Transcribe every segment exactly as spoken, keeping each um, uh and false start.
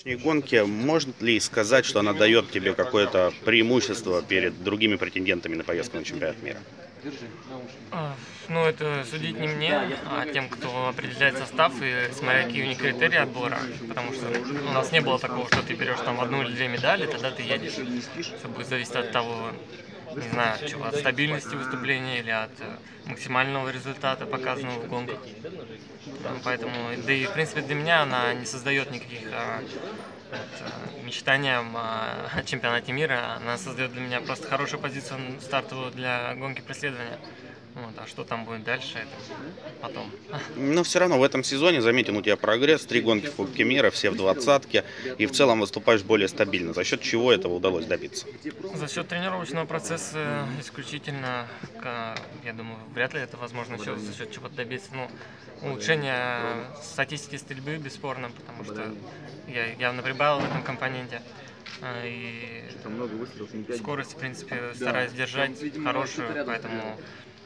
Сегодняшней гонке можно ли сказать, что она дает тебе какое-то преимущество перед другими претендентами на поездку на чемпионат мира? А, Ну, это судить не мне, а тем, кто определяет состав и смотря какие у них критерии отбора. Потому что у нас не было такого, что ты берешь там одну или две медали, тогда ты едешь. Все будет зависеть от того, не знаю, от чего, от стабильности выступления или от э, максимального результата, показанного в гонках. Ну, Поэтому, да и в принципе для меня она не создает никаких а, вот, а, мечтаниям о о чемпионате мира. Она создает для меня просто хорошую позицию стартовую для гонки преследования. Вот, а что там будет дальше, это потом. Но все равно в этом сезоне заметен у тебя прогресс, три гонки в Кубке мира, все в двадцатке, и в целом выступаешь более стабильно. За счет чего этого удалось добиться? За счет тренировочного процесса исключительно, ка- я думаю, вряд ли это возможно еще за счет чего-то добиться. Ну, улучшение статистики стрельбы бесспорно, потому что я явно прибавил в этом компоненте. А, И скорость, в принципе, стараюсь держать хорошую, поэтому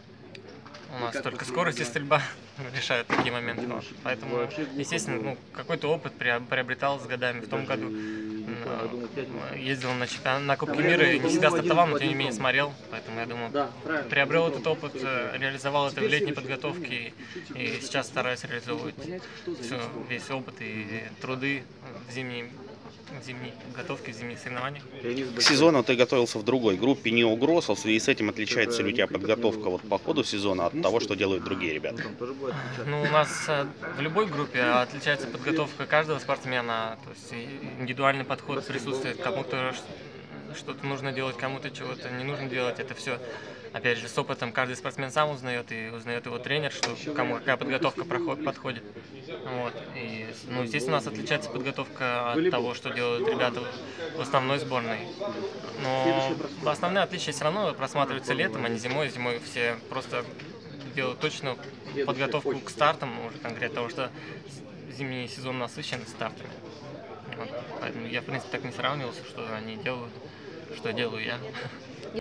у нас только скорость и стрельба решают такие моменты. Вот. Поэтому, естественно, ну, какой-то опыт приоб- приобретал с годами. В том году м, э, ездил на, чемпион... на Кубке мира и не всегда стартовал, но тем не менее смотрел. Поэтому я думаю, приобрел этот опыт, э, реализовал это в летней подготовке и сейчас стараюсь реализовывать всё, весь опыт и труды в зимней, в зимней подготовке, в зимних соревнованиях. К сезону ты готовился в другой группе, не угроз, а в связи с этим отличается ли у тебя подготовка вот по ходу сезона от того, что делают другие ребята? Ну, у нас э, в любой группе отличается подготовка каждого спортсмена, то есть и индивидуальный подход присутствует, кому-то ш- что-то нужно делать, кому-то чего-то не нужно делать. Это все, опять же, с опытом каждый спортсмен сам узнает и узнает его тренер, что кому какая подготовка проход- подходит. Вот. И, ну, естественно, у нас отличается подготовка от того, что делают ребята в основной сборной. Но основные отличия все равно просматриваются летом, а не зимой. Зимой все просто делают точную подготовку к стартам, уже конкретно, потому что зимний сезон насыщен стартами. Вот. Поэтому я, в принципе, так не сравнивался, что они делают, что делаю я.